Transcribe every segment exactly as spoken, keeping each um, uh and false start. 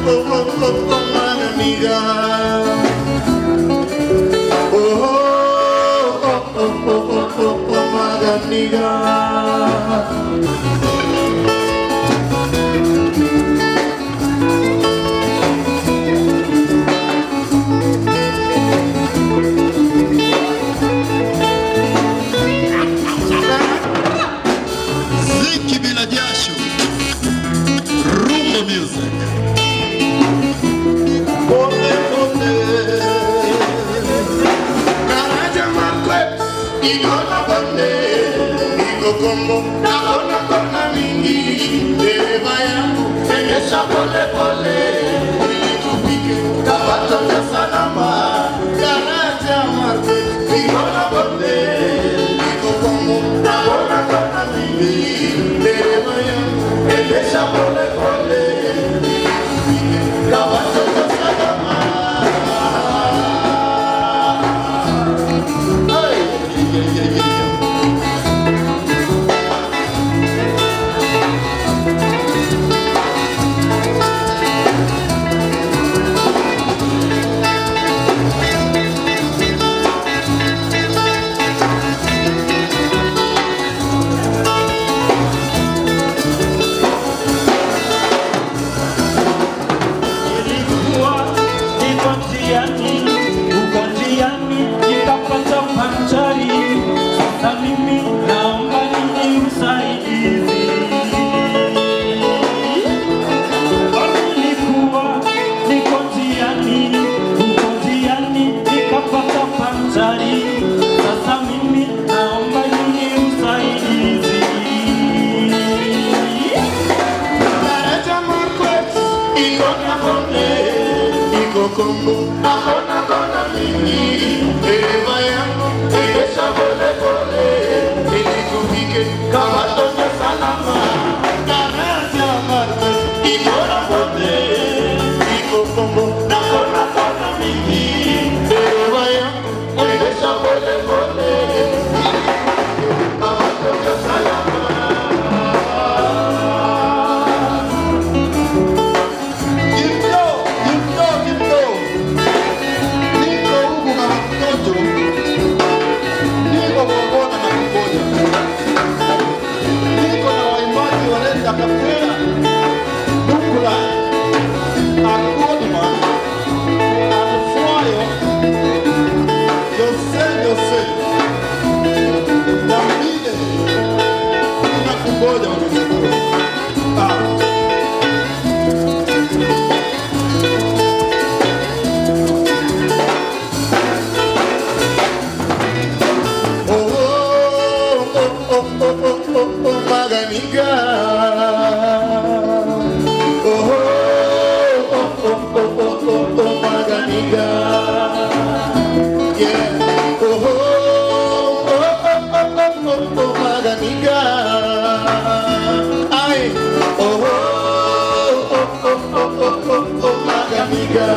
oh, oh, oh, oh, Maganiga. Oh, oh, oh, oh, oh, oh, oh, Maganiga. Ziki bila jasho, Rumba Music. Pole pole, Karaja Marquet, iko na bande, iko kombo, na kona kona mingi. Dereva yangu, endesha pole pole, ili tupike kapato ya salama. Karaja Marquet, iko na bande, iko kombo, na kona kona mingi. Dereva yangu, endesha pole pole, kapato ya salama. Hey, yeah, yeah, yeah, yeah. Kombo, akona kona mingi. Dereva yangu, endesha pole pole, ili tufike kapato ya salama. Karaja Marquet, iko na bonde, iko kombo, akona kona mingi. Dereva yangu, endesha pole pole, kapato ya salama. Maganiga. Oh, oh, oh, oh, oh, oh, oh, oh, Maganiga. Yeah. Oh, oh, oh, oh, oh, oh, oh, Maganiga. Ay. Oh, oh, oh, oh, oh, oh, oh, oh, Maganiga.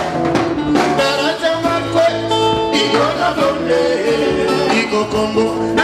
Karaja Marquet, iko na bonde, iko kombo.